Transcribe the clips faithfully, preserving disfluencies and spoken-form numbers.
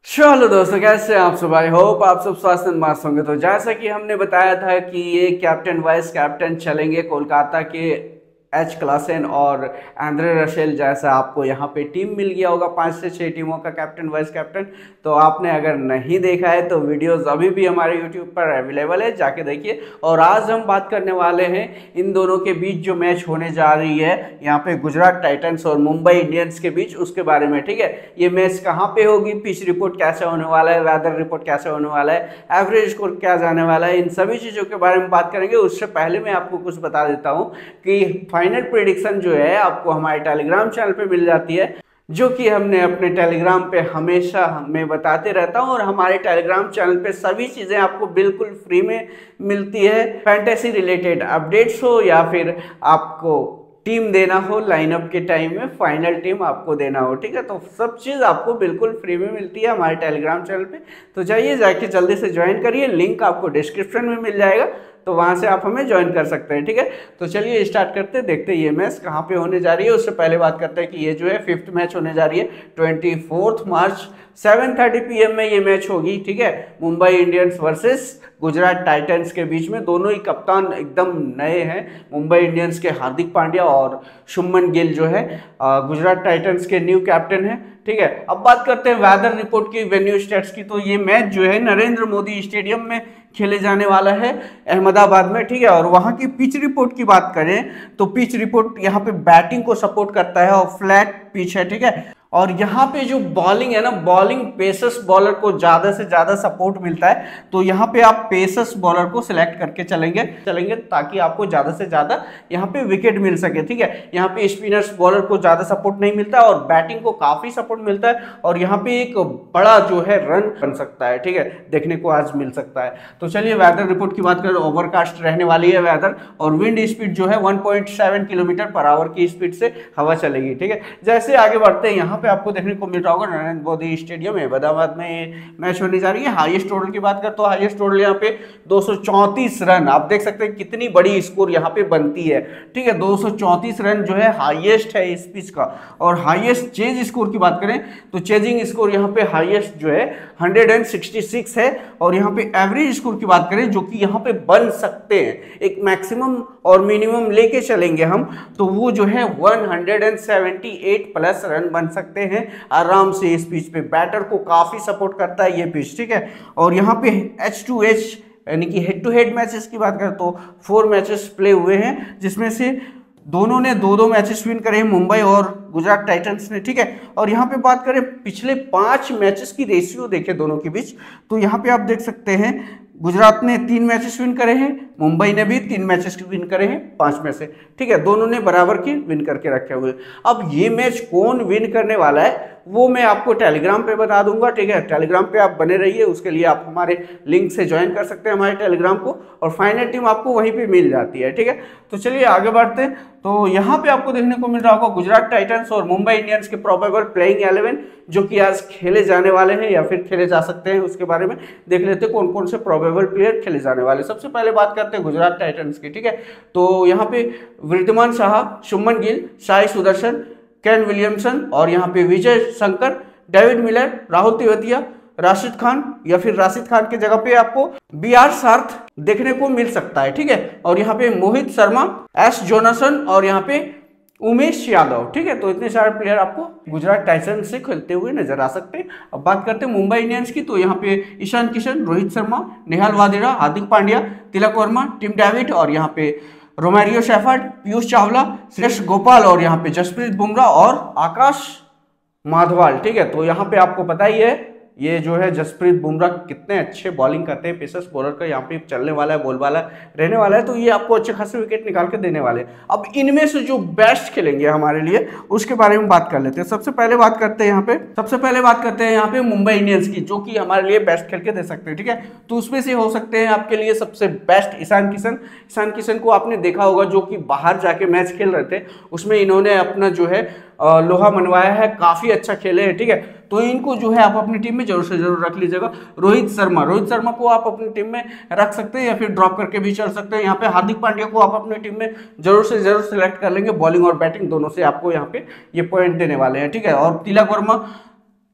चलो दोस्तों, कैसे हैं आप सब। आई होप आप सब स्वास्थ्य मस्त होंगे। तो जैसा कि हमने बताया था कि ये कैप्टन वाइस कैप्टन चलेंगे कोलकाता के एच क्लासेन और आंद्रे रसेल। जैसा आपको यहाँ पे टीम मिल गया होगा पांच से छह टीमों का कैप्टन वाइस कैप्टन। तो आपने अगर नहीं देखा है तो वीडियोस अभी भी हमारे यूट्यूब पर अवेलेबल है, जाके देखिए। और आज हम बात करने वाले हैं इन दोनों के बीच जो मैच होने जा रही है यहाँ पे गुजरात टाइटंस और मुंबई इंडियंस के बीच, उसके बारे में। ठीक है, ये मैच कहाँ पे होगी, पिच रिपोर्ट कैसे होने वाला है, वेदर रिपोर्ट कैसे होने वाला है, एवरेज स्कोर क्या जाने वाला है, इन सभी चीज़ों के बारे में बात करेंगे। उससे पहले मैं आपको कुछ बता देता हूँ कि फाइनल प्रेडिक्शन जो है आपको हमारे टेलीग्राम चैनल पे मिल जाती है, जो कि हमने अपने टेलीग्राम पे हमेशा मैं बताते रहता हूँ। और हमारे टेलीग्राम चैनल पे सभी चीज़ें आपको बिल्कुल फ्री में मिलती है। फैंटेसी रिलेटेड अपडेट्स हो या फिर आपको टीम देना हो लाइनअप के टाइम में, फाइनल टीम आपको देना हो, ठीक है, तो सब चीज़ आपको बिल्कुल फ्री में मिलती है हमारे टेलीग्राम चैनल पे। तो जाइए, जाके जल्दी से ज्वाइन करिए, लिंक आपको डिस्क्रिप्शन में मिल जाएगा, तो वहाँ से आप हमें ज्वाइन कर सकते हैं। ठीक है, तो चलिए स्टार्ट करते हैं, देखते हैं ये मैच कहाँ पे होने जा रही है। उससे पहले बात करते हैं कि ये जो है फिफ्थ मैच होने जा रही है twenty fourth March seven thirty P M में ये मैच होगी। ठीक है, Mumbai Indians versus Gujarat Titans के बीच में। दोनों ही कप्तान एकदम नए हैं, मुंबई इंडियंस के हार्दिक पांड्या और शुभमन गिल जो है गुजरात टाइटंस के न्यू कैप्टन है। ठीक है, अब बात करते हैं वेदर रिपोर्ट की, वेन्यू स्टेट्स की। तो ये मैच जो है नरेंद्र मोदी स्टेडियम में खेले जाने वाला है अहमदाबाद में। ठीक है, और वहाँ की पिच रिपोर्ट की बात करें तो पिच रिपोर्ट यहाँ पे बैटिंग को सपोर्ट करता है और फ्लैट पिच है। ठीक है, और यहाँ पे जो बॉलिंग है ना, बॉलिंग पेसर्स बॉलर को ज़्यादा से ज़्यादा सपोर्ट मिलता है। तो यहाँ पे आप पेसर्स बॉलर को सिलेक्ट करके चलेंगे चलेंगे ताकि आपको ज़्यादा से ज़्यादा यहाँ पे विकेट मिल सके। ठीक है, यहाँ पे स्पिनर्स बॉलर को ज़्यादा सपोर्ट नहीं मिलता और बैटिंग को काफ़ी सपोर्ट मिलता है। और यहाँ पे एक बड़ा जो है रन बन सकता है, ठीक है, देखने को आज मिल सकता है। तो चलिए वेदर रिपोर्ट की बात करें, ओवरकास्ट रहने वाली है वेदर, और विंड स्पीड जो है one point seven kilometre per hour की स्पीड से हवा चलेगी। ठीक है, जैसे आगे बढ़ते हैं यहाँ पे आपको देखने को मिल रहा होगा नरेंद्र मोदी स्टेडियम अहमदाबाद में मैच होने जा रही है। हाईएस्ट टोटल की बात करें तो हाईएस्ट टोटल यहाँ पे दो सौ चौंतीस रन, आप देख सकते हैं कितनी बड़ी स्कोर यहाँ पे बनती है। ठीक है, दो सौ चौंतीस रन जो है हाईएस्ट है इस पिच का। और हाईएस्ट चेज स्कोर की बात करें तो चेजिंग स्कोर यहाँ पे हाईएस्ट जो है वन सिक्सटी सिक्स है। और यहाँ पे एवरेज स्कोर की बात करें जो कि यहाँ पे बन सकते हैं, एक मैक्सिमम और मिनिमम लेके चलेंगे हम, तो वो जो है one seventy eight plus run बन सकते हैं आराम से इस पिच पे। बैटर को काफी सपोर्ट करता है ये पिच। ठीक है, और यहाँ पे एच टू एच यानी कि हेड टू हेड मैचेस की बात करें तो फोर मैचेस प्ले हुए हैं, जिसमें से दोनों ने दो दो मैचेस विन करे हैं, मुंबई और गुजरात टाइटंस ने। ठीक है, और यहाँ पे बात करें पिछले पांच मैचेस की रेशियो देखें दोनों के बीच, तो यहाँ पे आप देख सकते हैं गुजरात ने तीन मैचेस विन करे हैं, मुंबई ने भी तीन मैचेस विन करे हैं पांच में से। ठीक है, दोनों ने बराबर की विन करके रखे हुए। अब ये मैच कौन विन करने वाला है वो मैं आपको टेलीग्राम पे बता दूंगा। ठीक है, टेलीग्राम पे आप बने रहिए, उसके लिए आप हमारे लिंक से ज्वाइन कर सकते हैं हमारे टेलीग्राम को, और फाइनल टीम आपको वहीं पे मिल जाती है। ठीक है, तो चलिए आगे बढ़ते हैं। तो यहाँ पे आपको देखने को मिल रहा होगा गुजरात टाइटंस और मुंबई इंडियंस के प्रोबेबल प्लेइंग इलेवन जो कि आज खेले जाने वाले हैं या फिर खेले जा सकते हैं, उसके बारे में देख लेते हैं कौन कौन से प्रोबेबल प्लेयर खेले जाने वाले। सबसे पहले बात करते हैं गुजरात टाइटंस की। ठीक है, तो यहाँ पे वृद्धिमान शाह, शुभमन गिल, साई सुदर्शन, केन विलियमसन और यहाँ पे विजय शंकर, डेविड मिलर, राहुल तेवतिया, राशिद खान या फिर राशिद खान की जगह पे आपको बी आर सार्थ देखने को मिल सकता है। ठीक है, और यहाँ पे मोहित शर्मा, एस जोनासन और यहाँ पे उमेश यादव। ठीक है, तो इतने सारे प्लेयर आपको गुजरात टाइटंस से खेलते हुए नजर आ सकते हैं। अब बात करते हैं मुंबई इंडियंस की, तो यहाँ पे ईशान किशन, रोहित शर्मा, नेहाल वादेरा, हार्दिक पांड्या, तिलक वर्मा, टिम डेविड और यहाँ पे रोमारियो शेफर्ड, पीयूष चावला, श्रेष्ठ गोपाल और यहाँ पे जसप्रीत बुमराह और आकाश माधवाल। ठीक है, तो यहाँ पे आपको पता ही है ये जो है जसप्रीत बुमराह कितने अच्छे बॉलिंग करते हैं, पेसर्स बॉलर का यहाँ पे चलने वाला है, बोल वाला रहने वाला है, तो ये आपको अच्छे खासे विकेट निकाल के देने वाले हैं। अब इनमें से जो बेस्ट खेलेंगे हमारे लिए उसके बारे में बात कर लेते हैं। सबसे पहले बात करते हैं यहाँ पे सबसे पहले बात करते हैं यहाँ पे मुंबई इंडियंस की, जो कि हमारे लिए बेस्ट खेल के दे सकते हैं। ठीक है, तो उसमें से हो सकते हैं आपके लिए सबसे बेस्ट ईशान किशन। ईशान किशन को आपने देखा होगा जो कि बाहर जाके मैच खेल रहे थे, उसमें इन्होंने अपना जो है लोहा मनवाया है, काफी अच्छा खेले हैं। ठीक है, तो इनको जो है आप अपनी टीम में जरूर से जरूर रख लीजिएगा। रोहित शर्मा रोहित शर्मा को आप अपनी टीम में रख सकते हैं या फिर ड्रॉप करके भी चल सकते हैं। यहाँ पे हार्दिक पांड्या को आप अपनी टीम में जरूर से जरूर सिलेक्ट कर लेंगे, बॉलिंग और बैटिंग दोनों से आपको यहाँ पे ये पॉइंट देने वाले हैं। ठीक है, और तिलक वर्मा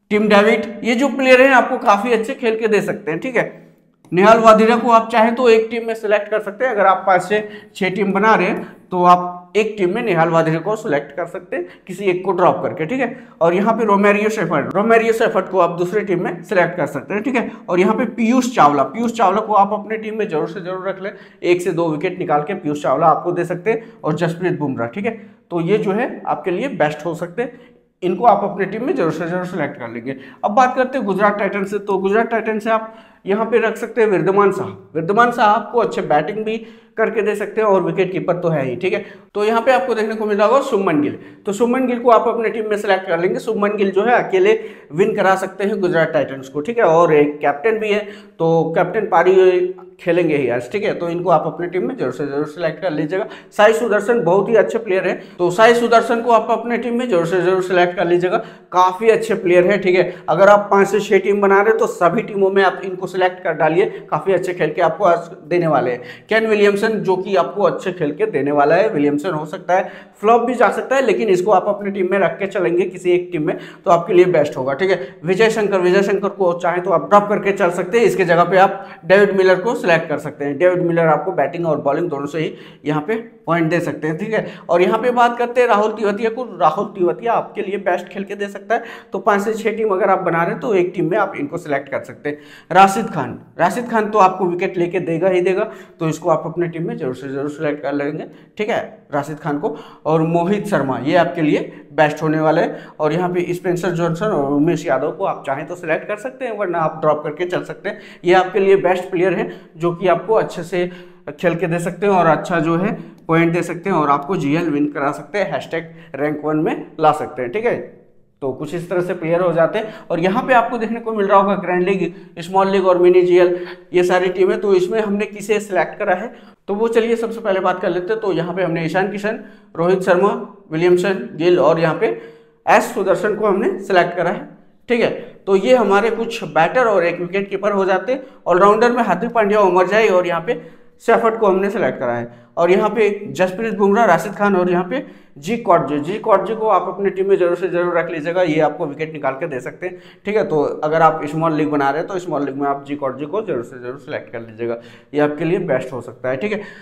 टिम डेविड, ये जो प्लेयर हैं आपको काफी अच्छे खेल के दे सकते हैं। ठीक है, निहाल वाधिरा को आप चाहें तो एक टीम में सिलेक्ट कर सकते हैं। अगर आप पांच से छह टीम बना रहे हैं तो आप एक टीम में निहाल वाधिरा को सिलेक्ट कर सकते हैं, किसी एक को ड्रॉप करके। ठीक है, और यहाँ पे रोमेरियो शेफर्ड, रोमेरियो शेफर्ड को आप दूसरी टीम में सिलेक्ट कर सकते हैं। ठीक है, और यहाँ पे पीयूष चावला, पीयूष चावला को आप अपनी टीम में जरूर से जरूर रख लें। एक से दो विकेट निकाल के पीयूष चावला आपको दे सकते हैं, और जसप्रीत बुमराह। ठीक है, तो ये जो है आपके लिए बेस्ट हो सकते हैं, इनको आप अपनी टीम में जरूर से जरूर सिलेक्ट कर लेंगे। अब बात करते हैं गुजरात टाइटंस से, तो गुजरात टाइटंस से आप यहाँ पे रख सकते हैं वृद्धमान साह। वृद्धमान साह आपको अच्छे बैटिंग भी करके दे सकते हैं और विकेट कीपर तो है ही। ठीक है, तो यहाँ पे आपको देखने को मिल रहा होगा शुभमन गिल, तो शुभमन गिल को आप अपने टीम में सिलेक्ट कर लेंगे। शुभमन गिल जो है अकेले विन करा सकते हैं गुजरात टाइटंस को। ठीक है, और एक कैप्टन भी है, तो कैप्टन पारी खेलेंगे ही आज। ठीक है, तो इनको आप अपनी टीम में जरूर से जरूर सिलेक्ट कर लीजिएगा। साई सुदर्शन बहुत ही अच्छे प्लेयर है, तो साई सुदर्शन को आप अपने टीम में जरूर से जरूर सिलेक्ट कर लीजिएगा, काफी अच्छे प्लेयर है। ठीक है, अगर आप पांच से छह टीम बना रहे हो तो सभी टीमों में आप इनको सिलेक्ट कर डालिए, काफी अच्छे खेल के आपको आज देने वाले हैं। केन विलियमसन जो कि आपको अच्छे खेल के देने वाला है, विलियमसन हो सकता है फ्लॉप भी जा सकता है, लेकिन इसको आप अपनी टीम में रख के चलेंगे किसी एक टीम में तो आपके लिए बेस्ट होगा। ठीक है, विजय शंकर, विजय शंकर को चाहे तो आप ड्रॉप करके चल सकते हैं, इसके जगह पे आप डेविड मिलर को सिलेक्ट कर सकते हैं। डेविड मिलर आपको बैटिंग और बॉलिंग दोनों से ही यहाँ पे पॉइंट दे सकते हैं। ठीक है, और यहाँ पे बात करते हैं राहुल तिवतिया को, राहुल तिवतिया आपके लिए बेस्ट खेल के दे सकता है, तो पांच से छह टीम अगर आप बना रहे हैं तो एक टीम में आप इनको सिलेक्ट कर सकते हैं। राशिद खान, राशिद खान तो आपको विकेट लेके देगा ही देगा, तो इसको आप अपने टीम में जरूर से जरूर सिलेक्ट कर लेंगे। ठीक है, राशिद खान को। और मोहित शर्मा, ये आपके लिए बेस्ट होने वाले हैं। और यहाँ पे स्पेंसर जॉनसन और उमेश यादव को आप चाहें तो सिलेक्ट कर सकते हैं, वरना आप ड्रॉप करके चल सकते हैं। ये आपके लिए बेस्ट प्लेयर हैं जो कि आपको अच्छे से खेल के दे सकते हैं और अच्छा जो है पॉइंट दे सकते हैं और आपको जीएल विन करा सकते हैं, हैशटैग रैंक वन में ला सकते हैं। ठीक है, तो कुछ इस तरह से प्लेयर हो जाते हैं। और यहाँ पे आपको देखने को मिल रहा होगा ग्रैंड लीग, स्मॉल लीग और मिनी जीएल, ये सारी टीमें, तो इसमें हमने किसे सिलेक्ट करा है तो वो चलिए सबसे पहले बात कर लेते हैं। तो यहाँ पे हमने ईशान किशन, रोहित शर्मा, विलियमसन, गिल और यहाँ पे एस सुदर्शन को हमने सिलेक्ट करा है। ठीक है, तो ये हमारे कुछ बैटर और एक विकेट कीपर हो जाते हैं। ऑलराउंडर में हार्दिक पांड्या, उमर जाई और यहाँ पे शेफर्ड को हमने सेलेक्ट करा है। और यहाँ पे जसप्रीत बुमराह, राशिद खान और यहाँ पे जी कॉटजे, जी कॉटजे को आप अपनी टीम में जरूर से जरूर रख लीजिएगा, ये आपको विकेट निकाल के दे सकते हैं। ठीक है, तो अगर आप स्मॉल लीग बना रहे हैं तो स्मॉल लीग में आप जी कॉटजे को जरूर से जरूर सेलेक्ट कर लीजिएगा, ये आपके लिए बेस्ट हो सकता है। ठीक है,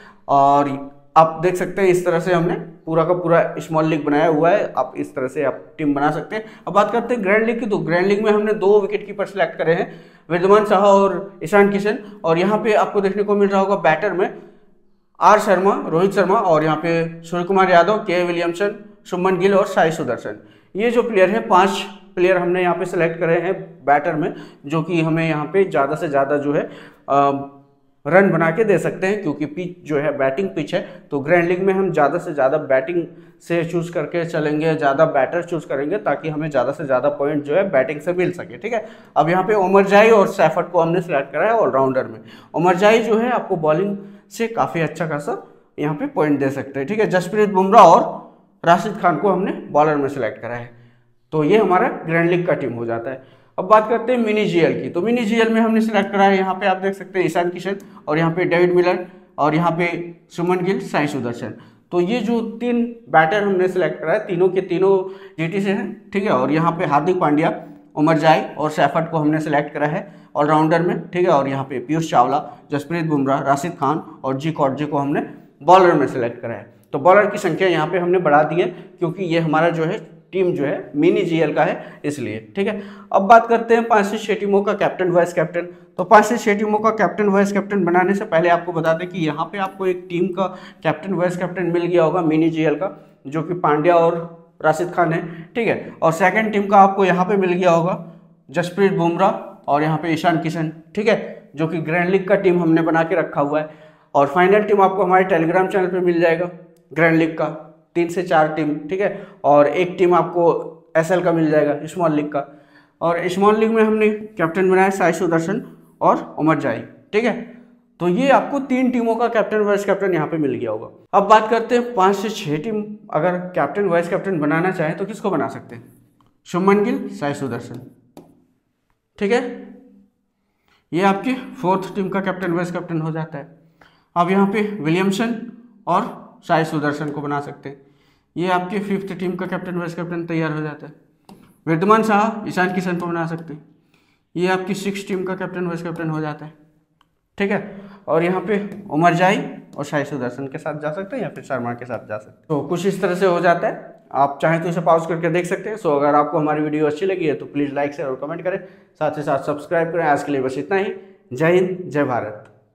और आप देख सकते हैं इस तरह से हमने पूरा का पूरा स्मॉल लीग बनाया हुआ है, आप इस तरह से आप टीम बना सकते हैं। अब बात करते हैं ग्रैंड लीग की, तो ग्रैंड लीग में हमने दो विकेट कीपर सेलेक्ट करे हैं, वृद्धमान साहा और ईशान किशन। और यहाँ पे आपको देखने को मिल रहा होगा बैटर में आर शर्मा, रोहित शर्मा और यहाँ पे सूर्य कुमार यादव, के विलियमसन, शुभमन गिल और साई सुदर्शन। ये जो प्लेयर है, पांच प्लेयर हमने यहाँ पे सेलेक्ट करे हैं बैटर में, जो कि हमें यहाँ पे ज़्यादा से ज़्यादा जो है आ, रन बना के दे सकते हैं, क्योंकि पिच जो है बैटिंग पिच है। तो ग्रैंड लीग में हम ज़्यादा से ज़्यादा बैटिंग से चूज़ करके चलेंगे, ज़्यादा बैटर चूज़ करेंगे ताकि हमें ज़्यादा से ज़्यादा पॉइंट जो है बैटिंग से मिल सके। ठीक है, अब यहाँ पे उमर जाई और शेफर्ड को हमने सेलेक्ट करा है ऑलराउंडर में। उमर जाई जो है आपको बॉलिंग से काफ़ी अच्छा खासा यहाँ पे पॉइंट दे सकते हैं। ठीक है, जसप्रीत बुमराह और राशिद खान को हमने बॉलर में सेलेक्ट करा है, तो ये हमारा ग्रैंड लीग का टीम हो जाता है। अब बात करते हैं मिनी जीएल की, तो मिनी जीएल में हमने सेलेक्ट करा है, यहाँ पे आप देख सकते हैं ईशान किशन और यहाँ पे डेविड मिलर और यहाँ पे शुभमन गिल, साई सुदर्शन। तो ये जो तीन बैटर हमने सेलेक्ट करा है, तीनों के तीनों जीटी से हैं। ठीक है, और यहाँ पे हार्दिक पांड्या, उमर जाई और शेफर्ड को हमने सेलेक्ट करा है ऑलराउंडर में। ठीक है, और यहाँ पे पीयूष चावला, जसप्रीत बुमराह, राशिद खान और जी कॉटजे को हमने बॉलर में सेलेक्ट करा है। तो बॉलर की संख्या यहाँ पे हमने बढ़ा दी है, क्योंकि ये हमारा जो है टीम जो है मिनी जीएल का है, इसलिए। ठीक है, अब बात करते हैं पांच से छह टीमों का कैप्टन वाइस कैप्टन। तो पांच से छह टीमों का कैप्टन वाइस कैप्टन बनाने से पहले आपको बता दें कि यहाँ पे आपको एक टीम का कैप्टन वाइस कैप्टन मिल गया होगा मिनी जीएल का, जो कि पांड्या और राशिद खान है। ठीक है, और सेकंड टीम का आपको यहाँ पे मिल गया होगा जसप्रीत बुमराह और यहाँ पे ईशान किशन। ठीक है, जो कि ग्रैंड लीग का टीम हमने बना के रखा हुआ है। और फाइनल टीम आपको हमारे टेलीग्राम चैनल पे मिल जाएगा ग्रैंड लीग का, तीन से चार टीम। ठीक है, और एक टीम आपको एसएल का मिल जाएगा, स्मॉल लीग का। और स्मॉल लीग में हमने कैप्टन बनाया साई सुदर्शन और उमर जाई। ठीक है, तो ये आपको तीन टीमों का कैप्टन वाइस कैप्टन यहाँ पे मिल गया होगा। अब बात करते हैं पाँच से छः टीम अगर कैप्टन वाइस कैप्टन बनाना चाहें तो किसको बना सकते हैं? शुभमन गिल, साई सुदर्शन। ठीक है, ये आपकी फोर्थ टीम का कैप्टन वाइस कैप्टन हो जाता है। अब यहाँ पे विलियमसन और साई सुदर्शन को बना सकते हैं, ये आपके फिफ्थ टीम का कैप्टन वाइस कैप्टन तैयार हो जाता है। वृद्धमान शाह ईशान किशन को बना सकते हैं। ये आपकी सिक्स टीम का कैप्टन वाइस कैप्टन हो जाता है, ठीक है। और यहाँ पे उमर जाई और शाही सुदर्शन के साथ जा सकते हैं या फिर शर्मा के साथ जा सकते हैं। तो कुछ इस तरह से हो जाता है। आप चाहें तो इसे पॉज करके देख सकते हैं। सो अगर आपको हमारी वीडियो अच्छी लगी है तो प्लीज़ लाइक शेयर और कमेंट करें, साथ ही साथ सब्सक्राइब करें। आज के लिए बस इतना ही। जय हिंद, जय भारत।